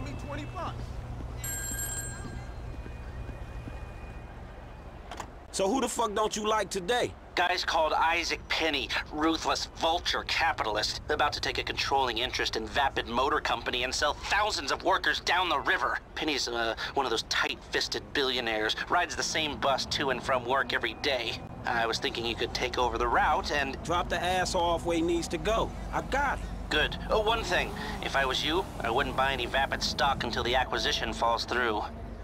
me 20 bucks. So who the fuck don't you like today? Guy's called Isaac Penny, ruthless vulture capitalist, about to take a controlling interest in Vapid Motor Company and sell thousands of workers down the river. Penny's one of those tight-fisted billionaires, rides the same bus to and from work every day. I was thinking you could take over the route and... Drop the ass off where he needs to go. I got it. Good. Oh, one thing. If I was you, I wouldn't buy any Vapid stock until the acquisition falls through.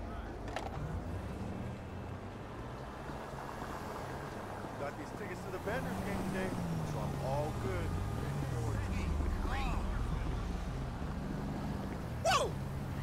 Got these tickets to the vendors game today, so I'm all good. Whoa!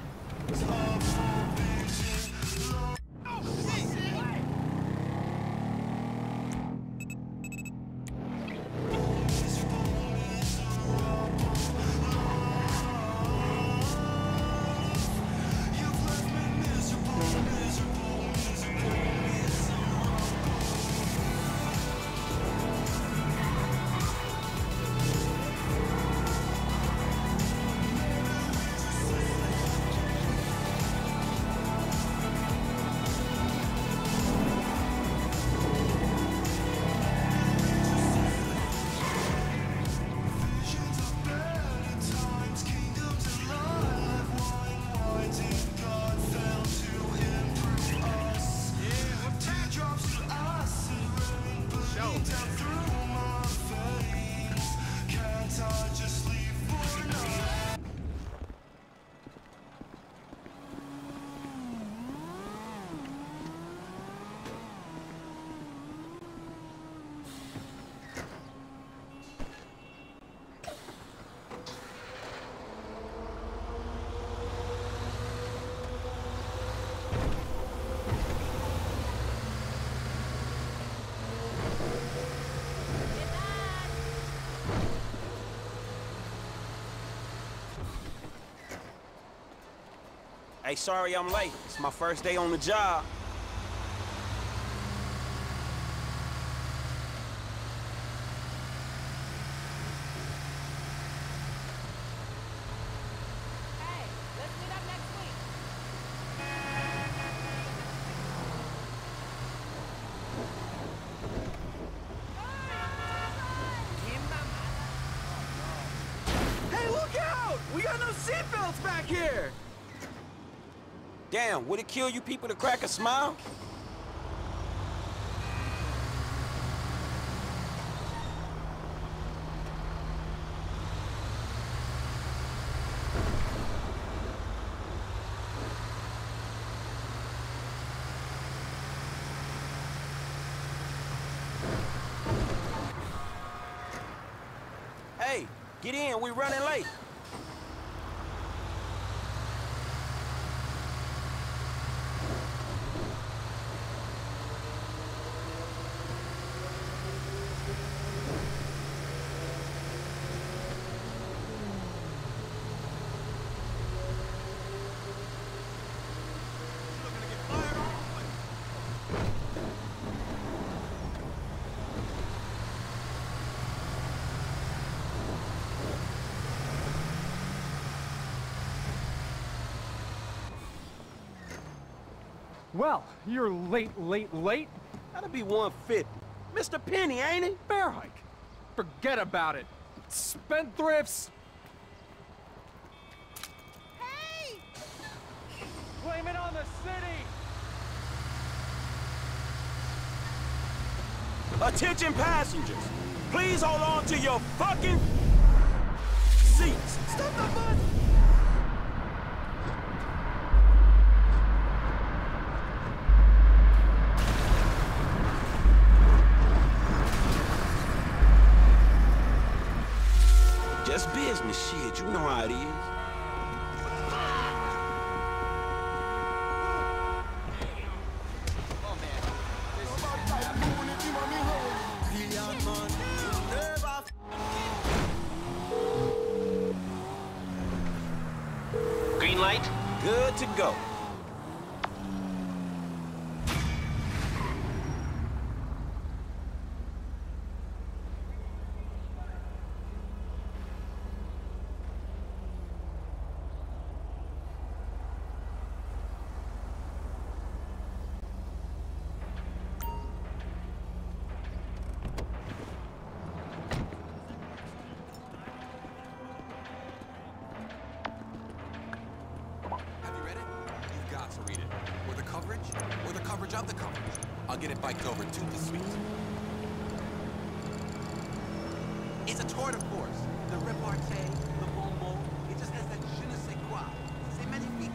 Hey, sorry I'm late. It's my first day on the job. Hey, let's meet up next week. Hey, look out! We got no seatbelts back here! Damn, would it kill you people to crack a smile? Hey, get in, we running late. Well, you're late. That'll be 150. Mr. Penny, ain't it? Bear hike. Forget about it. Spendthrifts. Hey! Blame it on the city. Attention passengers, please hold on to your fucking seats. Stop the bus! Just business shit, you know how it is. Green light? Good to go. or the coverage of the coverage. I'll get it biked over to the suite. It's a tour de force. The repartee, the bon mot, it just has that je ne sais quoi. C'est magnifique.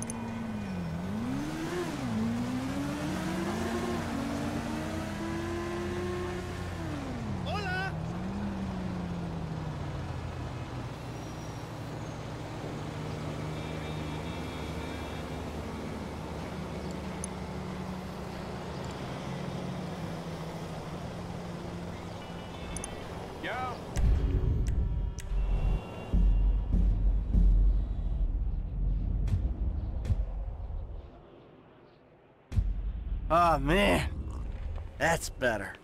Yeah. Oh man, that's better.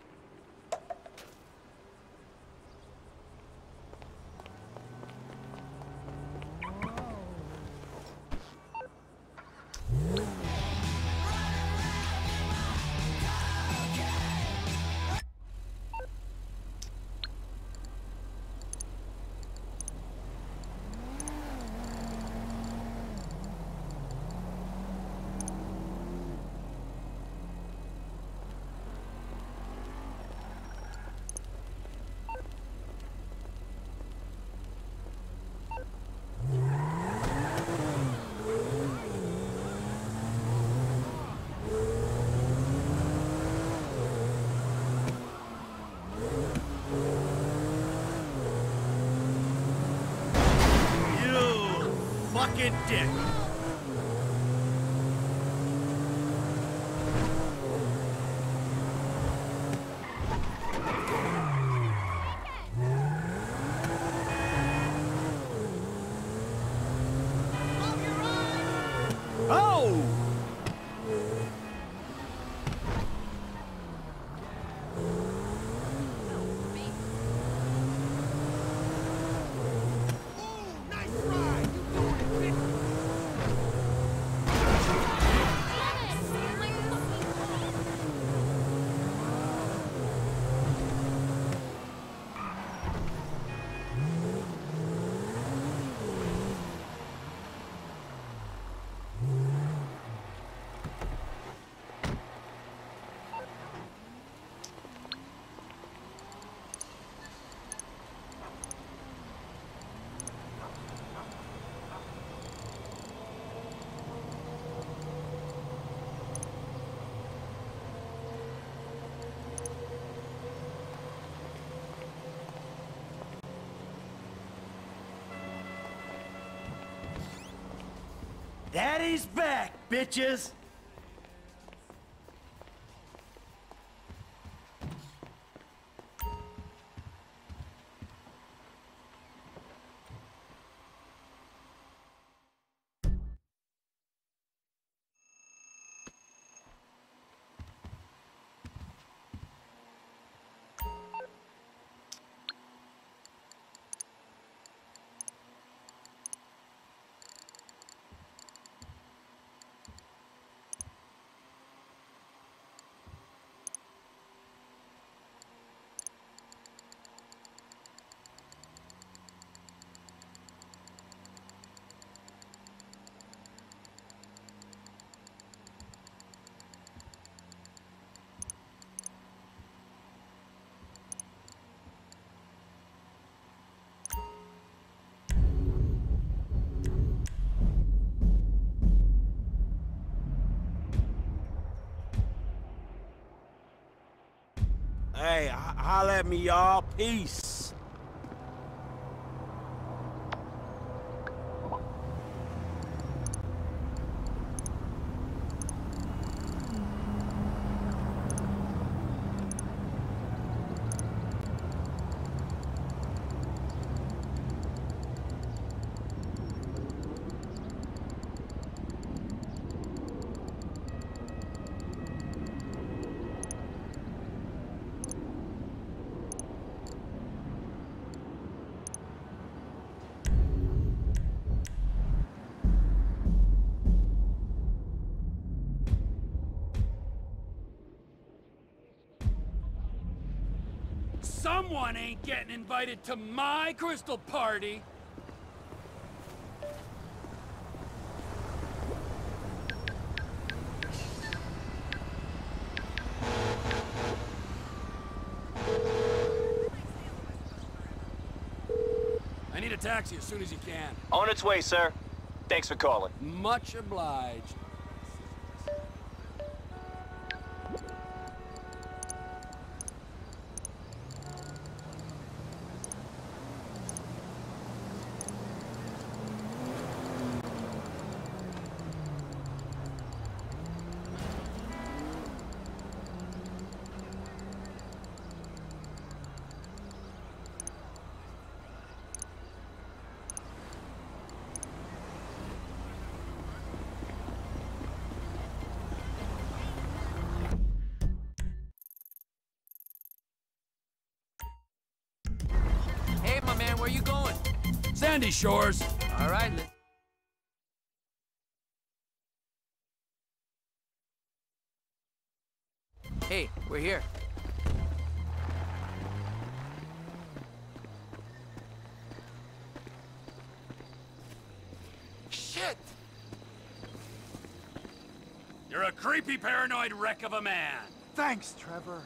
Fucking dick. Oh! Daddy's back, bitches! Hey, holla at me, y'all. Peace. Someone ain't getting invited to my crystal party. need a taxi as soon as you can. On its way, sir. Thanks for calling. Much obliged. Hey, my man, where you going? Sandy Shores. All right, Hey, we're here. Shit! You're a creepy, paranoid wreck of a man. Thanks, Trevor.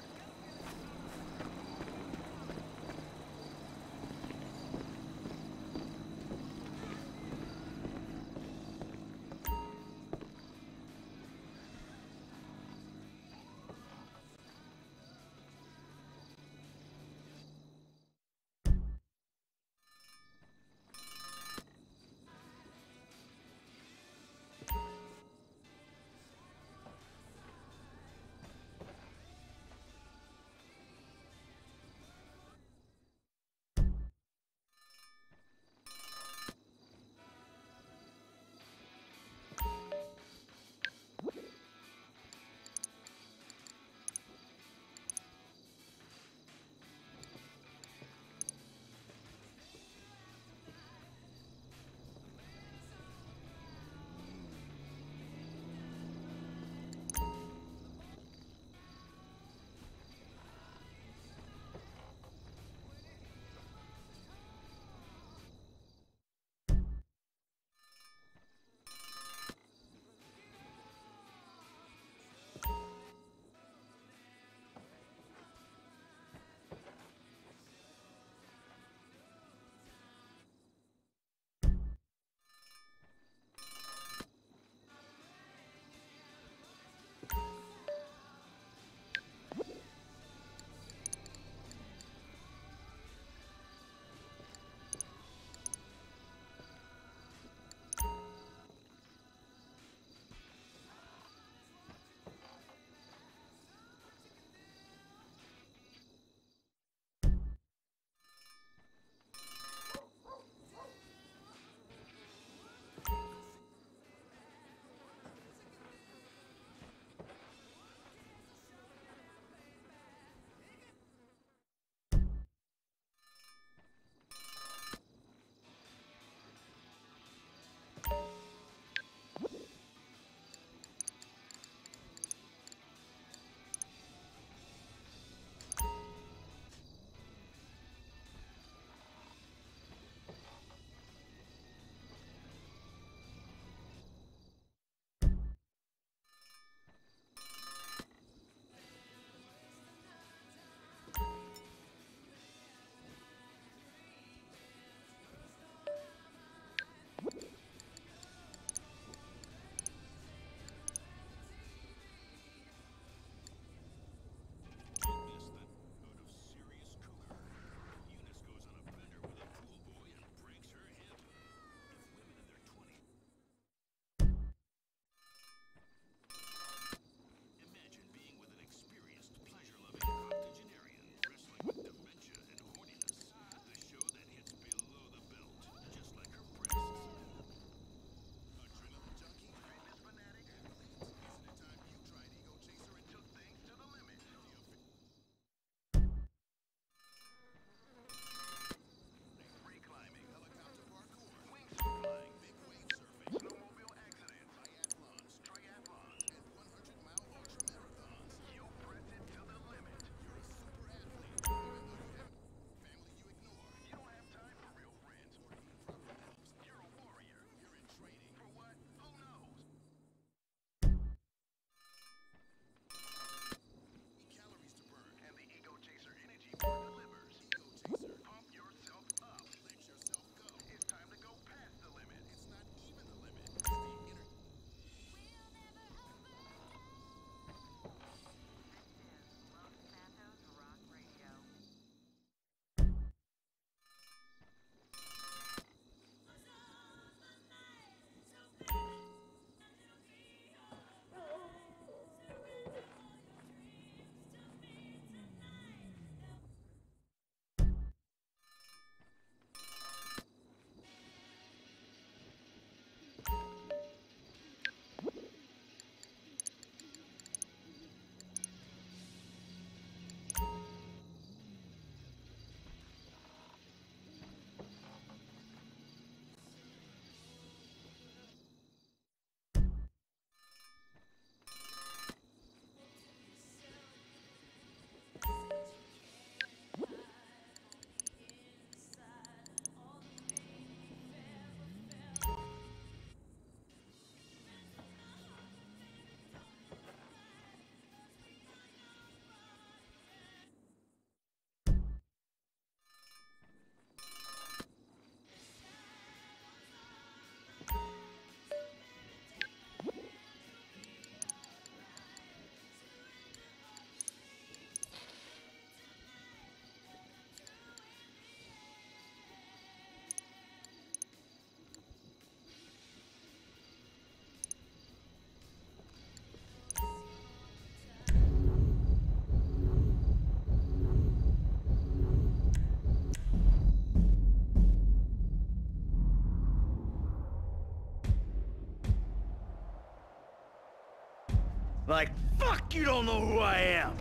Like, fuck, you don't know who I am.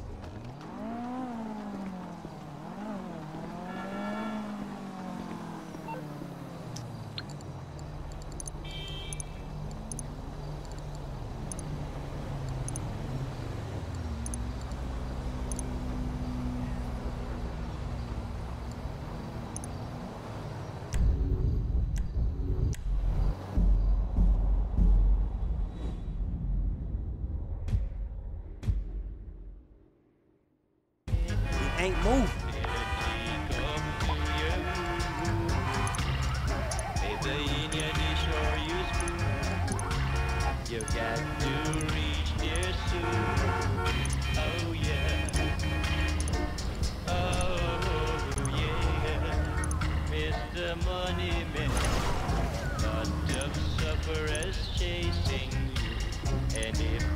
Ain't moving. You got to reach there soon. Oh yeah. Oh yeah. Mr. Money Man. Lot of sufferers chasing you. And if